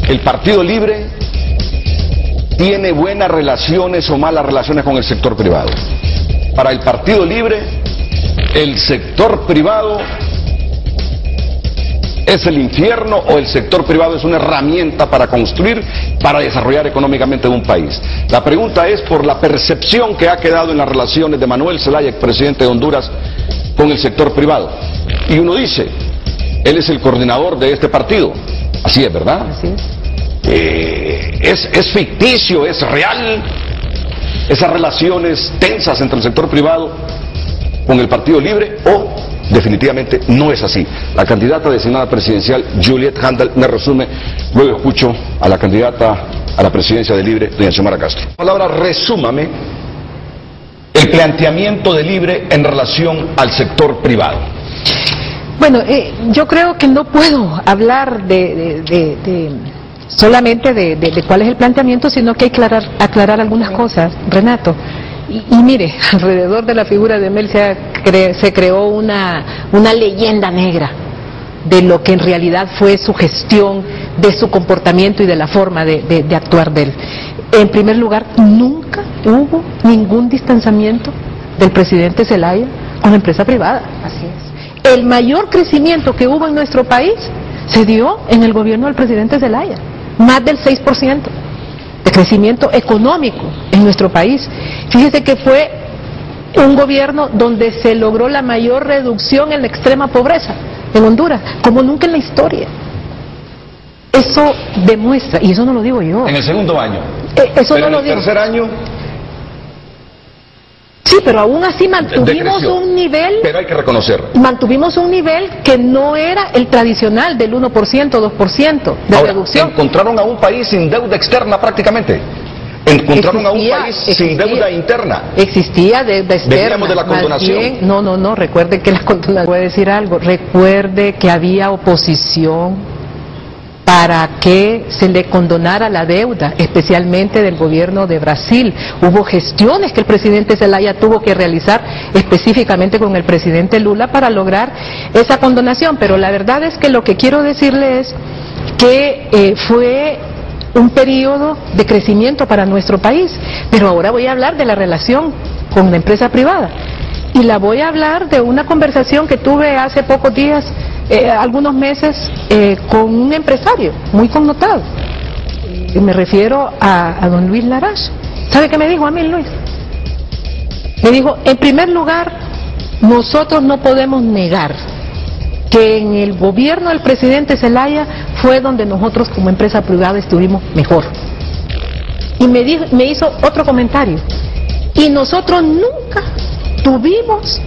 ¿El Partido Libre tiene buenas relaciones o malas relaciones con el sector privado? Para el Partido Libre, el sector privado es el infierno, o el sector privado es una herramienta para construir, para desarrollar económicamente un país. La pregunta es por la percepción que ha quedado en las relaciones de Manuel Zelaya, expresidente de Honduras, con el sector privado. Y uno dice, él es el coordinador de este partido. Así es, ¿verdad? Así es. ¿Es ficticio, es real esas relaciones tensas entre el sector privado con el Partido Libre, o definitivamente no es así? La candidata designada presidencial, Juliette Handel, me resume, luego escucho a la candidata a la presidencia de Libre, doña Xiomara Castro. Palabra, resúmame el planteamiento de Libre en relación al sector privado. Bueno, yo creo que no puedo hablar solamente de cuál es el planteamiento, sino que hay que aclarar algunas cosas, Renato. Y mire, alrededor de la figura de Mel se creó una leyenda negra de lo que en realidad fue su gestión, de su comportamiento y de la forma de actuar de él. En primer lugar, nunca hubo ningún distanciamiento del presidente Zelaya con la empresa privada. Así es. El mayor crecimiento que hubo en nuestro país se dio en el gobierno del presidente Zelaya, más del 6% de crecimiento económico en nuestro país. Fíjese que fue un gobierno donde se logró la mayor reducción en la extrema pobreza en Honduras, como nunca en la historia. Eso demuestra, y eso no lo digo yo. En el segundo año. Eso pero no lo en el digo. tercer año. Sí, pero aún así mantuvimos un nivel. Pero hay que reconocer. Mantuvimos un nivel que no era el tradicional del 1%, 2% de Ahora, reducción. encontraron a un país sin deuda externa prácticamente. Encontraron a un país sin deuda interna. Existía deuda externa. Veníamos de la condonación. No, recuerde que la condonación, voy a decir algo, recuerde que había oposición para que se le condonara la deuda, especialmente del gobierno de Brasil. Hubo gestiones que el presidente Zelaya tuvo que realizar específicamente con el presidente Lula para lograr esa condonación, pero la verdad es que lo que quiero decirle es que fue un periodo de crecimiento para nuestro país, pero ahora voy a hablar de la relación con la empresa privada, y la voy a hablar de una conversación que tuve hace pocos días, algunos meses, con un empresario muy connotado. Me refiero a don Luis Larache. ¿Sabe qué me dijo a mí, Luis? Me dijo, en primer lugar, nosotros no podemos negar que en el gobierno del presidente Zelaya fue donde nosotros como empresa privada estuvimos mejor. Y me hizo otro comentario. Y nosotros nunca tuvimos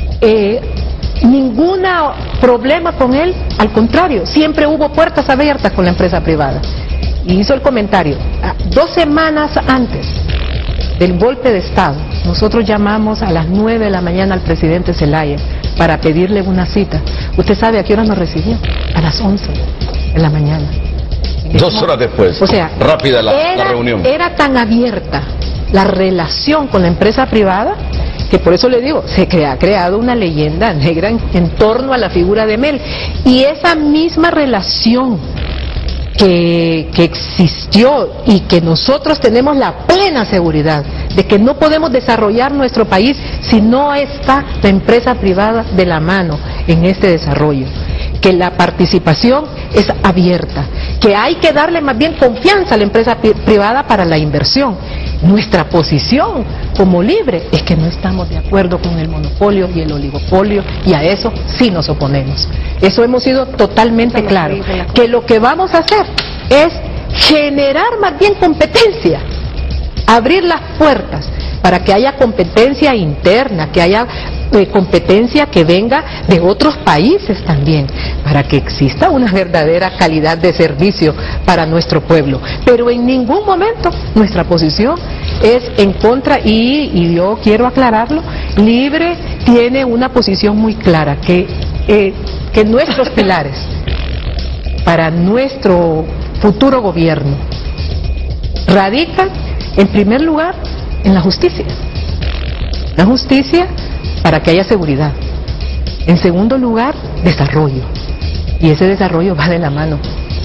ningún problema con él, al contrario, siempre hubo puertas abiertas con la empresa privada. Y hizo el comentario, 2 semanas antes del golpe de Estado, nosotros llamamos a las 9 de la mañana al presidente Zelaya para pedirle una cita. ¿Usted sabe a qué hora nos recibió? A las 11 de la mañana. 2 horas después, o sea, rápida la reunión. Era tan abierta la relación con la empresa privada que por eso le digo, se ha creado una leyenda negra en torno a la figura de Mel. Y esa misma relación que existió y que nosotros tenemos la plena seguridad de que no podemos desarrollar nuestro país si no está la empresa privada de la mano en este desarrollo, que la participación es abierta, que hay que darle más bien confianza a la empresa privada para la inversión. Nuestra posición como Libre es que no estamos de acuerdo con el monopolio y el oligopolio, y a eso sí nos oponemos. Eso hemos sido totalmente claros, que lo que vamos a hacer es generar más bien competencia, abrir las puertas para que haya competencia interna, que haya competencia que venga de otros países también, para que exista una verdadera calidad de servicio para nuestro pueblo. Pero en ningún momento nuestra posición es en contra, y yo quiero aclararlo, Libre tiene una posición muy clara, que nuestros pilares para nuestro futuro gobierno radican en primer lugar en la justicia. La justicia para que haya seguridad. En segundo lugar, desarrollo. Y ese desarrollo va de la mano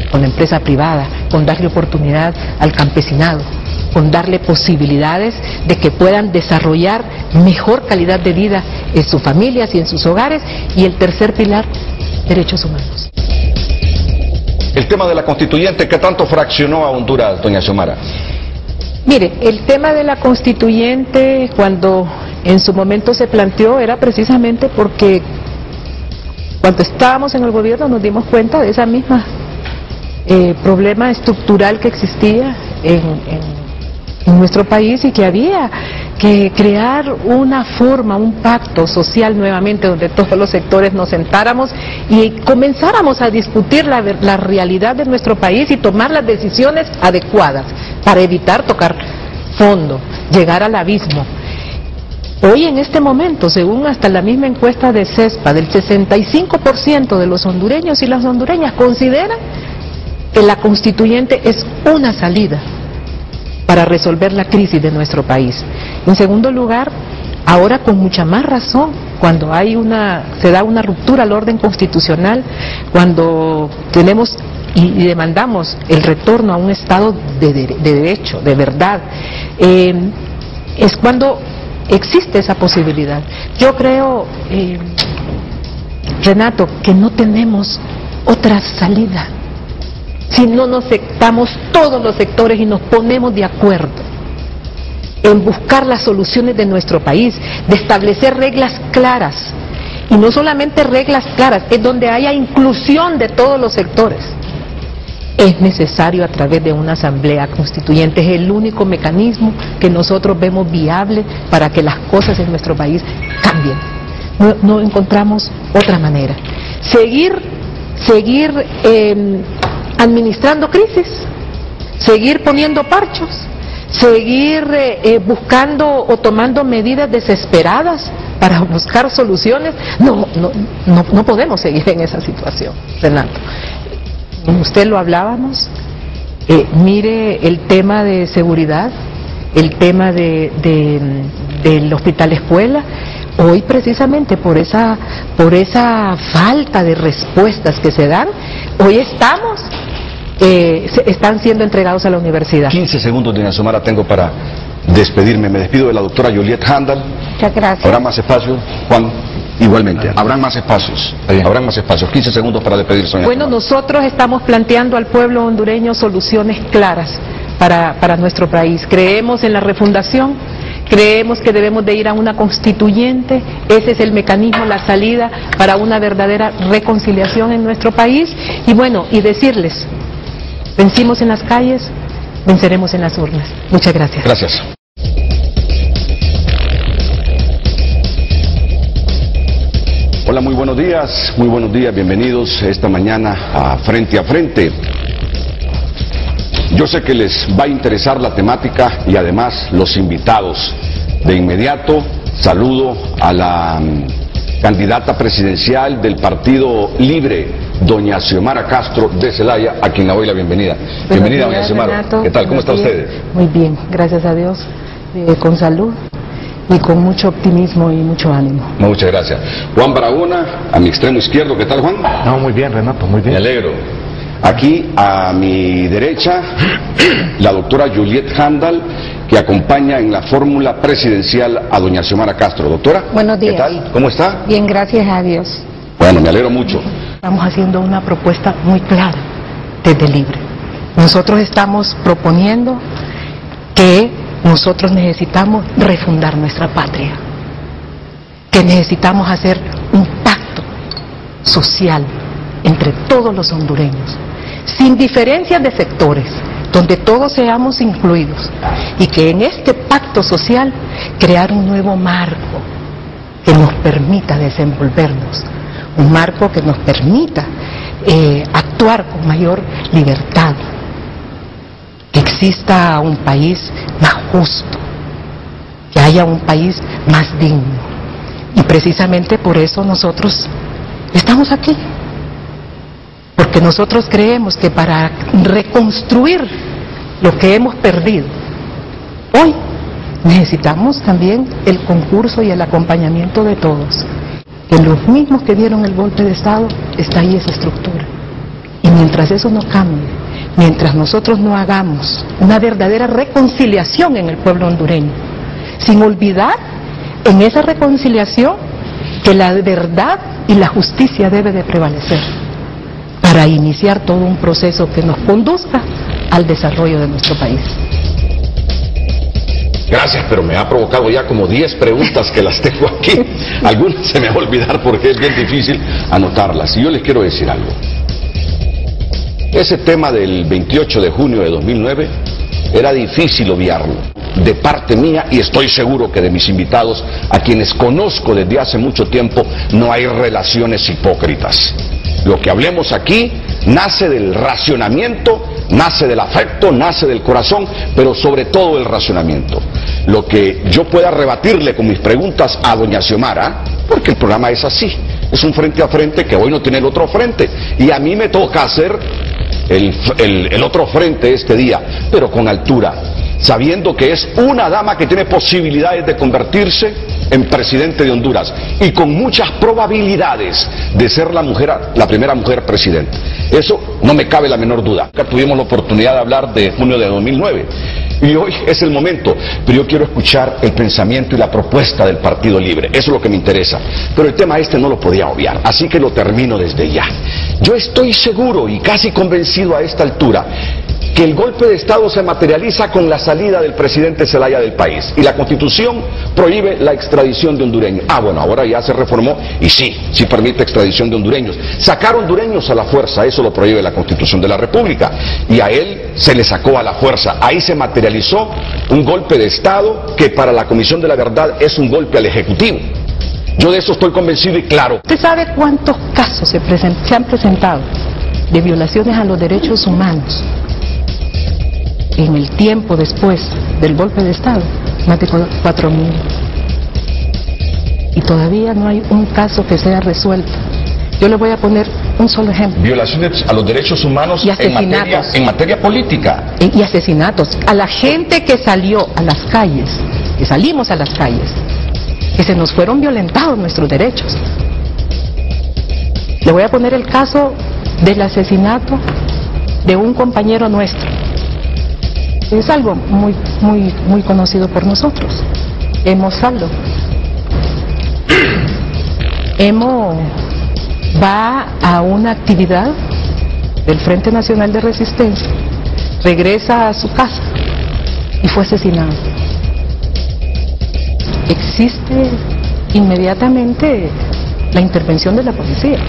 con la empresa privada, con darle oportunidad al campesinado, con darle posibilidades de que puedan desarrollar mejor calidad de vida en sus familias y en sus hogares. Y el tercer pilar, derechos humanos. El tema de la constituyente, ¿qué tanto fraccionó a Honduras, doña Xiomara? Mire, el tema de la constituyente, cuando en su momento se planteó, era precisamente porque cuando estábamos en el gobierno nos dimos cuenta de esa misma problema estructural que existía en nuestro país, y que había que crear una forma, un pacto social nuevamente, donde todos los sectores nos sentáramos y comenzáramos a discutir la realidad de nuestro país y tomar las decisiones adecuadas para evitar tocar fondo, llegar al abismo. Hoy, en este momento, según hasta la misma encuesta de CESPA, del 65% de los hondureños y las hondureñas consideran que la constituyente es una salida para resolver la crisis de nuestro país. En segundo lugar, ahora con mucha más razón, cuando se da una ruptura al orden constitucional, cuando tenemos y demandamos el retorno a un Estado de derecho, de verdad, es cuando existe esa posibilidad. Yo creo, Renato, que no tenemos otra salida. Si no nos sentamos todos los sectores y nos ponemos de acuerdo en buscar las soluciones de nuestro país, de establecer reglas claras, y no solamente reglas claras, es donde haya inclusión de todos los sectores. Es necesario, a través de una asamblea constituyente, es el único mecanismo que nosotros vemos viable para que las cosas en nuestro país cambien. No encontramos otra manera. Seguir administrando crisis, seguir poniendo parchos, seguir buscando o tomando medidas desesperadas para buscar soluciones. No podemos seguir en esa situación, Renato. Usted lo hablábamos, mire el tema de seguridad, el tema del hospital escuela. Hoy, precisamente por esa falta de respuestas que se dan, hoy están siendo entregados a la universidad. 15 segundos, doña Xiomara, tengo para despedirme. Me despido de la doctora Juliet Handal. Muchas gracias. ¿Habrá más espacio, Juan? Igualmente, habrán más espacios. 15 segundos para despedirse, doña Bueno, Xiomara. Nosotros estamos planteando al pueblo hondureño soluciones claras para nuestro país. Creemos en la refundación, creemos que debemos de ir a una constituyente. Ese es el mecanismo, la salida para una verdadera reconciliación en nuestro país. Y bueno, y decirles, vencimos en las calles, venceremos en las urnas. Muchas gracias. Gracias. Hola, muy buenos días, bienvenidos esta mañana a Frente a Frente. Yo sé que les va a interesar la temática y además los invitados. De inmediato saludo a la candidata presidencial del Partido Libre, doña Xiomara Castro de Celaya, a quien le doy la bienvenida. Bienvenida, doña Xiomara. ¿Qué tal? ¿Cómo está usted? Muy bien, gracias a Dios, con salud y con mucho optimismo y mucho ánimo. Muchas gracias. Juan Barahona, a mi extremo izquierdo. ¿Qué tal, Juan? No, muy bien, Renato, muy bien. Me alegro. Aquí a mi derecha, la doctora Juliet Handal, que acompaña en la fórmula presidencial a doña Xiomara Castro. Doctora, buenos días. ¿Qué tal? ¿Cómo está? Bien, gracias a Dios. Bueno, me alegro mucho. Estamos haciendo una propuesta muy clara desde Libre. Nosotros estamos proponiendo que nosotros necesitamos refundar nuestra patria, que necesitamos hacer un pacto social entre todos los hondureños, sin diferencias de sectores, donde todos seamos incluidos, y que en este pacto social crear un nuevo marco que nos permita desenvolvernos, un marco que nos permita actuar con mayor libertad, que exista un país más justo, que haya un país más digno. Y precisamente por eso nosotros estamos aquí, porque nosotros creemos que para reconstruir lo que hemos perdido hoy necesitamos también el concurso y el acompañamiento de todos. En los mismos que dieron el golpe de Estado está ahí esa estructura, y mientras eso no cambie, mientras nosotros no hagamos una verdadera reconciliación en el pueblo hondureño, sin olvidar en esa reconciliación que la verdad y la justicia debe de prevalecer para iniciar todo un proceso que nos conduzca al desarrollo de nuestro país. Gracias, pero me ha provocado ya como 10 preguntas que las tengo aquí. Algunas se me va a olvidar porque es bien difícil anotarlas. Y yo les quiero decir algo. Ese tema del 28 de junio de 2009 era difícil obviarlo. De parte mía, y estoy seguro que de mis invitados, a quienes conozco desde hace mucho tiempo, no hay relaciones hipócritas. Lo que hablemos aquí nace del racionamiento, nace del afecto, nace del corazón, pero sobre todo del racionamiento. Lo que yo pueda rebatirle con mis preguntas a doña Xiomara, porque el programa es así, es un frente a frente que hoy no tiene el otro frente, y a mí me toca hacer el otro frente este día, pero con altura, sabiendo que es una dama que tiene posibilidades de convertirse en presidente de Honduras y con muchas probabilidades de ser la primera mujer presidente. Eso no me cabe la menor duda. Tuvimos la oportunidad de hablar de junio de 2009 y hoy es el momento, pero yo quiero escuchar el pensamiento y la propuesta del Partido Libre. Eso es lo que me interesa, pero el tema este no lo podía obviar, así que lo termino desde ya. Yo estoy seguro y casi convencido a esta altura que el golpe de Estado se materializa con la salida del presidente Zelaya del país y la Constitución prohíbe la extradición de hondureños. Bueno, ahora ya se reformó y sí permite extradición de hondureños. Sacar hondureños a la fuerza, eso lo prohíbe la Constitución de la República y a él se le sacó a la fuerza. Ahí se materializó un golpe de Estado que para la Comisión de la Verdad es un golpe al Ejecutivo. Yo de eso estoy convencido y claro. ¿Usted sabe cuántos casos se han presentado de violaciones a los derechos humanos en el tiempo después del golpe de Estado? Más de 4.000. Y todavía no hay un caso que sea resuelto. Yo le voy a poner un solo ejemplo. Violaciones a los derechos humanos y asesinatos, en materia política. Y asesinatos. A la gente que salió a las calles, que salimos a las calles, que se nos fueron violentados nuestros derechos. Le voy a poner el caso del asesinato de un compañero nuestro. Es algo muy conocido por nosotros. Emo Saldo. Emo va a una actividad del Frente Nacional de Resistencia, regresa a su casa y fue asesinado. Existe inmediatamente la intervención de la policía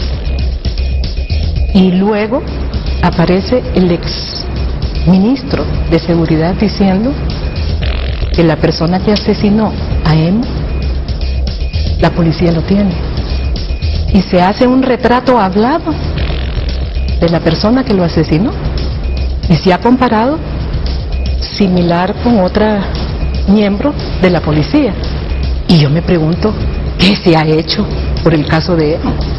y luego aparece el ex ministro de Seguridad diciendo que la persona que asesinó a Emo, la policía lo tiene. Y se hace un retrato hablado de la persona que lo asesinó. Y se ha comparado similar con otra miembro de la policía. Y yo me pregunto, ¿qué se ha hecho por el caso de Emo?